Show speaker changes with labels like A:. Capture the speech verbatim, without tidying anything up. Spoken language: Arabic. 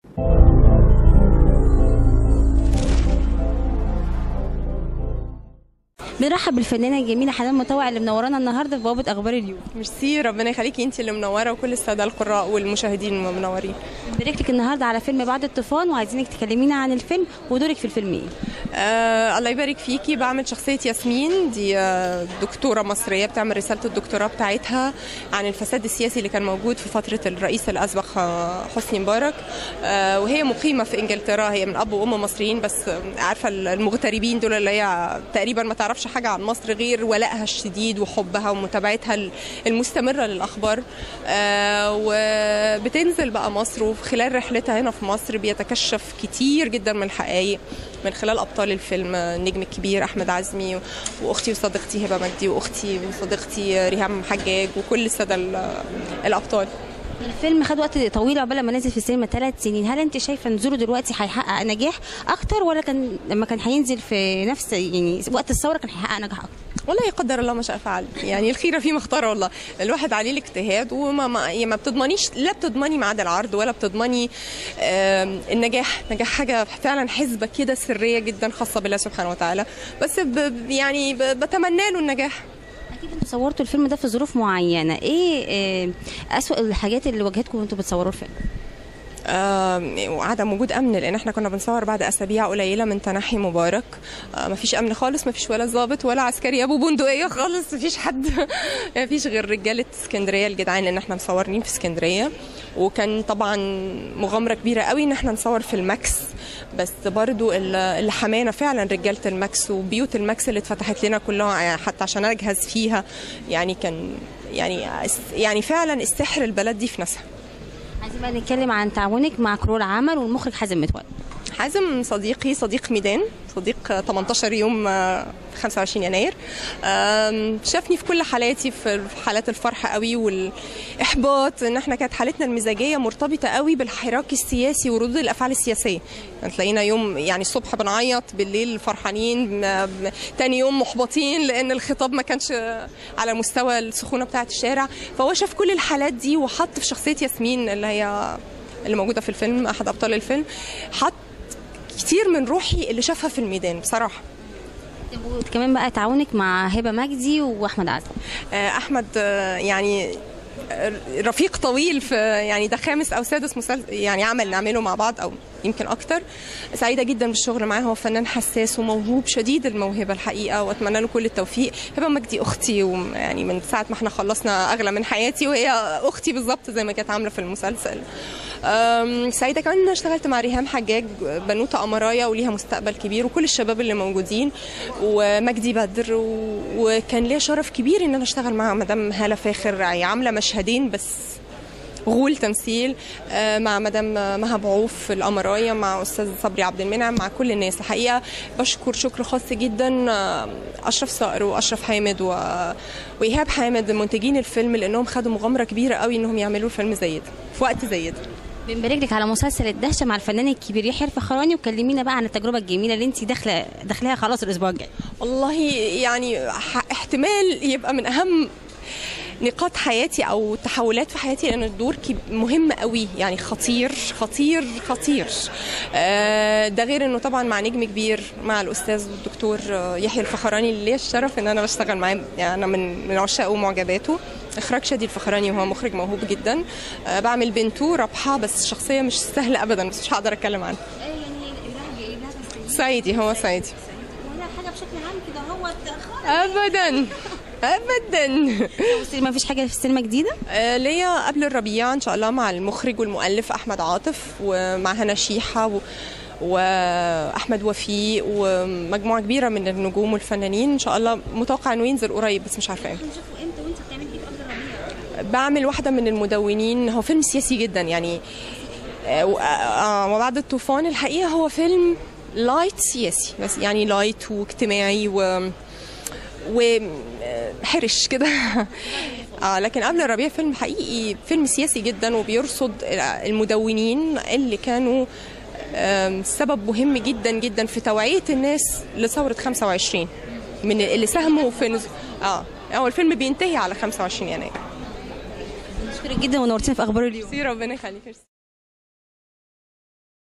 A: بنرحب بالفنانه الجميله حنان مطوع اللي منورانا النهارده في بوابه اخبار اليوم.
B: ميرسي، ربنا يخليكي، انت اللي منوره وكل الساده القراء والمشاهدين منورين.
A: بنبارك لك النهارده على فيلم بعد الطوفان وعايزينك تكلمينا عن الفيلم ودورك في الفيلم ايه؟
B: آه الله يبارك فيكي. بعمل شخصيه ياسمين، دي آه دكتوره مصريه بتعمل رساله الدكتوراه بتاعتها عن الفساد السياسي اللي كان موجود في فتره الرئيس الاسبق حسني مبارك. آه وهي مقيمه في انجلترا، هي من اب وام مصريين، بس عارفه المغتربين دول اللي هي تقريبا ما تعرفش حاجه عن مصر غير ولائها الشديد وحبها ومتابعتها المستمره للاخبار. آه وبتنزل بقى مصر، وفي خلال رحلتها هنا في مصر بيتكشف كتير جدا من الحقائق من خلال ابطال الفيلم، النجم الكبير احمد عزمي واختي وصديقتي هبه مجدي واختي وصديقتي ريهام حجاج وكل الساده الابطال.
A: الفيلم خد وقت طويل عقبال ما نزل في السينما ثلاث سنين، هل انت شايفه نزوله دلوقتي هيحقق نجاح اكتر ولا كان لما كان هينزل في نفس يعني وقت الثوره كان هيحقق نجاح اكتر؟
B: والله يقدر الله ما شاء فعل، يعني الخيره فيما اختار والله. الواحد عليه الاجتهاد، وما ما, ما بتضمنيش، لا بتضمني ميعاد العرض ولا بتضمني النجاح. نجاح حاجه فعلا حسبه كده سريه جدا خاصه بالله سبحانه وتعالى، بس ب يعني بتمنى له النجاح.
A: اكيد انتوا صورتوا الفيلم ده في ظروف معينه، ايه, إيه اسوأ الحاجات اللي واجهتكم وانتوا بتصوروا الفيلم؟
B: آه وعدم وجود امن، لان احنا كنا بنصور بعد اسابيع قليله من تنحي مبارك. آه مفيش امن خالص، مفيش ولا ضابط ولا عسكري ابو بندقيه خالص، مفيش حد مفيش غير رجاله اسكندريه الجدعان، لان احنا مصورين في اسكندريه. وكان طبعا مغامره كبيره قوي ان احنا نصور في الماكس، بس برضو اللي حمانا فعلا رجاله الماكس وبيوت الماكس اللي اتفتحت لنا كلها حتى عشان اجهز فيها. يعني كان يعني يعني فعلا السحر البلد دي في ناسها.
A: عايزين بقى نتكلم عن تعاونك مع كرو العمل والمخرج حازم متولي.
B: حازم صديقي، صديق ميدان، صديق تمنتاشر يوم خمسة وعشرين يناير. شافني في كل حالاتي، في حالات الفرح قوي والاحباط، ان احنا كانت حالتنا المزاجيه مرتبطه قوي بالحراك السياسي وردود الافعال السياسيه. تلاقينا يوم يعني الصبح بنعيط، بالليل فرحانين، تاني يوم محبطين لان الخطاب ما كانش على مستوى السخونه بتاعه الشارع. فهو شاف كل الحالات دي وحط في شخصيه ياسمين اللي هي اللي موجوده في الفيلم، احد ابطال الفيلم، حط كتير من روحي اللي شافها في الميدان بصراحه.
A: كمان بقى تعاونك مع هبه مجدي واحمد عزمي.
B: احمد يعني رفيق طويل، في يعني ده خامس او سادس مسلسل يعني عمل نعمله مع بعض او يمكن اكتر. سعيده جدا بالشغل معاه، هو فنان حساس وموهوب شديد الموهبه الحقيقه، واتمنى له كل التوفيق. هبه مجدي اختي، ويعني من ساعه ما احنا خلصنا اغلى من حياتي وهي اختي بالظبط زي ما كانت عامله في المسلسل. سعيده كمان ان اشتغلت مع ريهام حجاج، بنوته امرايه وليها مستقبل كبير، وكل الشباب اللي موجودين، ومجدي بدر، وكان ليا شرف كبير ان انا اشتغل مع مدام هاله فاخر، عامله مشهدين بس غول تمثيل، مع مدام مها بعوف الأمراية، مع أستاذ صبري عبد المنعم، مع كل الناس. الحقيقة بشكر شكر خاص جدا أشرف صقر وأشرف حامد وإيهاب حامد منتجين الفيلم، لأنهم خدوا مغامرة كبيرة قوي إنهم يعملوا فيلم زي ده في وقت زي ده.
A: بنبارك لك على مسلسل الدهشه مع الفنان الكبير يحيى الفخراني، وكلمينا بقى عن التجربه الجميله اللي انت داخله داخلها خلاص الاسبوع الجاي.
B: والله يعني احتمال يبقى من اهم نقاط حياتي او تحولات في حياتي، لان الدور مهم قوي، يعني خطير خطير خطير. ده غير انه طبعا مع نجم كبير، مع الاستاذ الدكتور يحيى الفخراني اللي ليا الشرف ان انا بشتغل معاه، يعني انا من من عشاقه ومعجباته. اخراج شادي الفخراني وهو مخرج موهوب جدا. بعمل بنته رابحه، بس شخصيه مش سهله ابدا، بس مش هقدر اتكلم عنها. صعيدي، هو صعيدي.
A: ولا حاجه بشكل عام كده هو
B: ابدا ابدا.
A: ما فيش حاجه في السينما جديده؟
B: آه ليا قبل الربيع ان شاء الله مع المخرج والمؤلف احمد عاطف، ومع هنا شيحه و... واحمد وفيق ومجموعه كبيره من النجوم والفنانين. ان شاء الله متوقع انه ينزل قريب، بس مش عارفه امتى.
A: هنشوفه امتى وانت بتعملي ايه قبل الربيع؟
B: بعمل واحده من المدونين، هو فيلم سياسي جدا يعني. آه آه وبعد الطوفان الحقيقه هو فيلم لايت سياسي، بس يعني لايت واجتماعي و وحرش كده. اه لكن قبل الربيع فيلم حقيقي، فيلم سياسي جدا، وبيرصد المدونين اللي كانوا سبب مهم جدا جدا في توعية الناس لثورة خمسة وعشرين، من اللي ساهموا في نز... اه هو الفيلم بينتهي على خمسة وعشرين يناير.
A: شكرا جدا ونورتينا في اخبار اليوم.
B: ربنا يخليك.